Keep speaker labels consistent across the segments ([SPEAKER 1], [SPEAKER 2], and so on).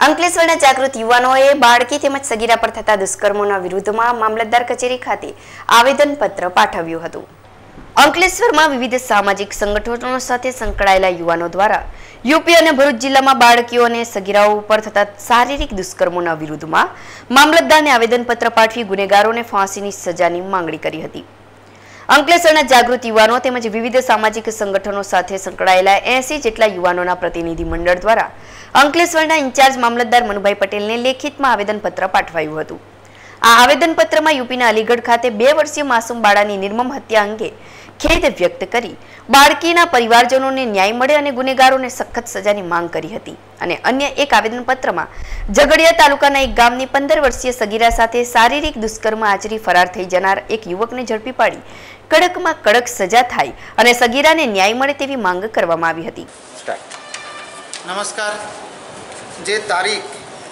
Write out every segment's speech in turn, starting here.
[SPEAKER 1] અંકલેશ્વરના જાગૃત યુવાનોએ બાળકી તેમજ સગીરા પર થતા દુષ્કર્મોના વિરુદ્ધમાં મામલતદાર કચેરી ખાતે આવેદનપત્ર પાઠવ્યું હતું। અંકલેશ્વરમાં વિવિધ સામાજિક સંગઠનો સાથે સંકળાયેલા યુવાનો દ્વારા યુપી અને ભરૂચ જિલ્લામાં બાળકીઓ અને સગીરાઓ ઉપર થતા શારીરિક દુષ્કર્મોના વિરુદ્ધમાં મામલતદારને આવેદનપત્ર પાઠવી ગુનેગારોને ફાંસીની સજાની માંગણી કરી હતી। અંકલેશ્વરના જાગૃત યુવાનો તેમજ વિવિધ સામાજિક સંગઠનો સાથે સંકળાયેલા 80 જેટલા યુવાનોના પ્રતિનિધિ મંડળ દ્વારા અંકલેશ્વરના ઇન્ચાર્જ મામલતદાર મનુભાઈ પટેલને લેખિતમાં આવેદનપત્ર પાઠવાયું હતું। આ આવેદનપત્રમાં યુપીના અલીગઢ ખાતે 2 વર્ષીય માસૂમ બાળાની નિર્મમ હત્યા અંગે ખેદ વ્યક્ત કરી બાળકીના પરિવારજનોને ન્યાય મળે અને ગુનેગારોને સખત સજાની માંગ કરી હતી। અને અન્ય એક આવેદનપત્રમાં ઝઘડિયા તાલુકાના એક ગામની 15 વર્ષીય સગીરા સાથે શારીરિક દુષ્કર્મ આચરી ફરાર થઈ જનાર એક યુવકને ઝડપી પાડી કડકમાં કડક સજા થાય અને સગીરાને ન્યાય મળે તેવી માંગ કરવામાં આવી હતી।
[SPEAKER 2] નમસ્કાર। જે તારીખ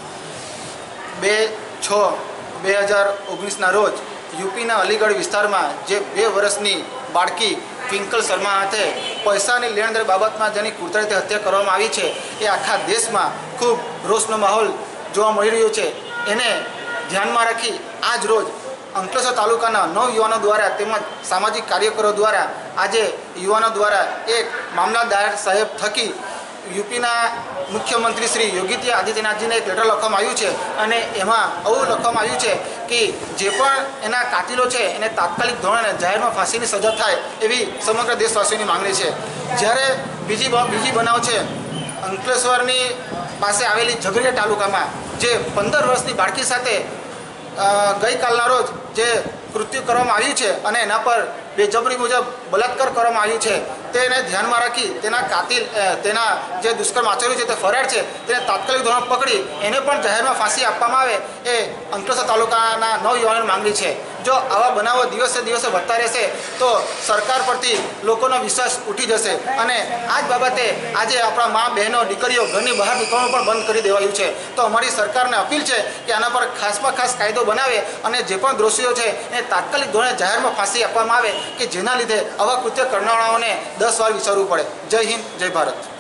[SPEAKER 2] 2/6/2019 રોજ યુપીના અલીગઢ વિસ્તારમાં જે 2 વર્ષની બાળકી ટ્વિંકલ શર્મા હાથે પૈસાની લેણદેણ બાબતમાં જેની કૃત્રિમ રીતે હત્યા કરવામાં આવી છે એ આખા દેશમાં ખૂબ રોષનો માહોલ જોવા મળી રહ્યો છે। એને ધ્યાનમાં રાખી આજ રોજ અંકલેશ્વર તાલુકાના 9 યુવાનો દ્વારા તેમજ સામાજિક કાર્યકરો દ્વારા આજે યુવાનો દ્વારા એક મામલતદાર સાહેબ થકી યુપીના મુખ્યમંત્રી શ્રી યોગી આદિત્યનાથજીને એક લેટર લખવામાં આવ્યું છે અને એમાં એવું લખવામાં આવ્યું છે કે જે પણ એના કાતિલો છે એને તાત્કાલિક ધોરણે જાહેરમાં ફાંસીની સજા થાય એવી સમગ્ર દેશવાસીઓની માંગણી છે। જ્યારે બીજી બનાવ છે અંકલેશ્વરની પાસે આવેલી ઝઘડિયા તાલુકામાં જે 15 વર્ષની બાળકી સાથે ગઈકાલના રોજ જે કૃત્ય કરવામાં આવ્યું છે અને એના પર બેજબરી મુજબ બલાત્કાર કરવામાં આવ્યું છે તેને ધ્યાનમાં રાખી તેના જે દુષ્કર્મ આચર્યું છે તે ફરાર છે તેને તાત્કાલિક ધોરણે પકડી એને પણ જાહેરમાં ફાંસી આપવામાં આવે એ અંકલેશ્વર તાલુકાના 9 યુવાનોની માંગણી છે। જો આવા બનાવો દિવસે દિવસે વધતા રહેશે તો સરકાર પરથી લોકોનો વિશ્વાસ ઉઠી જશે અને આ જ બાબતે આજે આપણા મા બહેનો દીકરીઓ ઘરની બહાર નીકળવાનું પણ બંધ કરી દેવાયું છે। તો અમારી સરકારને અપીલ છે કે આના પર ખાસમાં ખાસ કાયદો બનાવે અને જે પણ દોષીઓ છે એને તાત્કાલિક ધોરણે જાહેરમાં ફાંસી આપવામાં આવે કે જેના લીધે આવા કૃત્ય કરનારાઓને 10 વાર વિચારવું પડે। જય હિન્દ, જય ભારત।